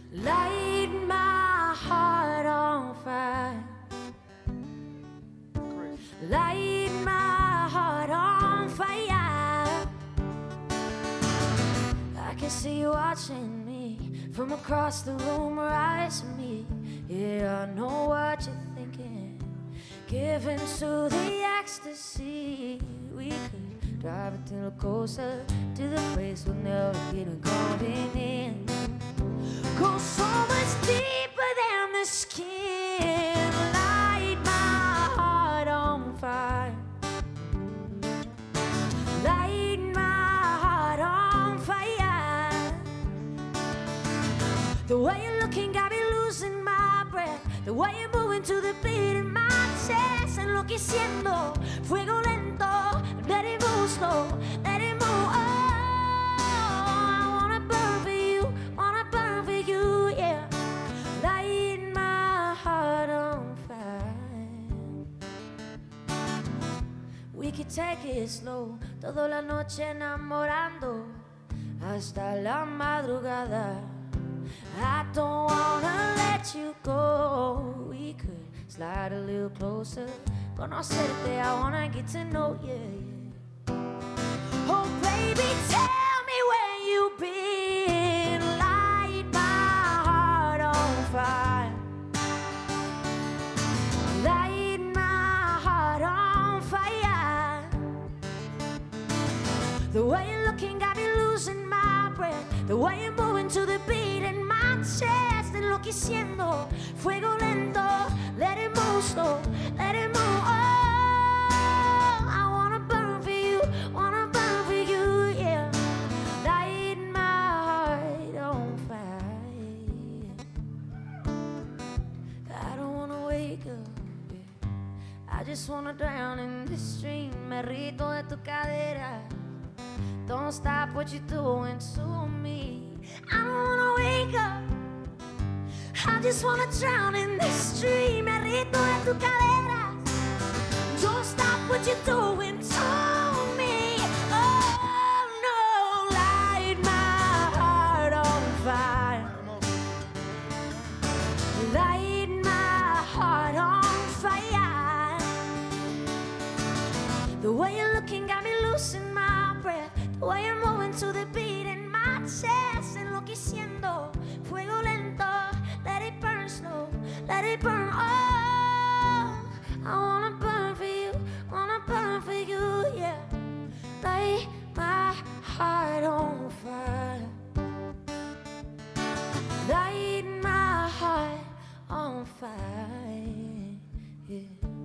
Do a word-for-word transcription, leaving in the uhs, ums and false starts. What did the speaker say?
Light my heart on fire. Light my heart on fire. I can see you watching me from across the room, right to me. Yeah, I know what you're thinking. Give in to the ecstasy. We could drive a little closer to the place we'll never get going in. Go so much deeper than the skin. Light my heart on fire. Light my heart on fire. The way you're looking got me losing my breath. The way you're moving to the beat in my chest. Enloqueciendo, fuego lento. Let it move slow, let it move. Oh, I wanna burn for you, wanna burn for you, yeah. Light my heart on fire. We could take it slow, toda la noche enamorando hasta la madrugada. I don't wanna let you go. We could slide a little closer, conocerte, I wanna get to know you, yeah. Oh baby, tell me where you've been. Light my heart on fire. Light my heart on fire. The way you're looking got me losing my breath. The way you're moving to the beat in my chest. Enloqueciendo, fuego lento. Let it move slow, let it move. Oh, I wanna burn for you, wanna burn for you, yeah. Light my heart on fire. I don't wanna wake up, yeah. I just wanna drown in this stream. Me rito de tu cadera. Don't stop what you're doing to me. I don't wanna wake up. I just wanna drown in this stream. Me rito de tu cadera. Don't stop what you're doing to me. Oh no, light my heart on fire. Light my heart on fire. The way you're looking got me losing my breath. The way you're moving to the beat in my chest. Enloqueciendo, fuego lento. Let it burn slow, let it burn. Oh, I wanna burn for you, wanna burn for you, yeah. Light my heart on fire. Light my heart on fire, yeah.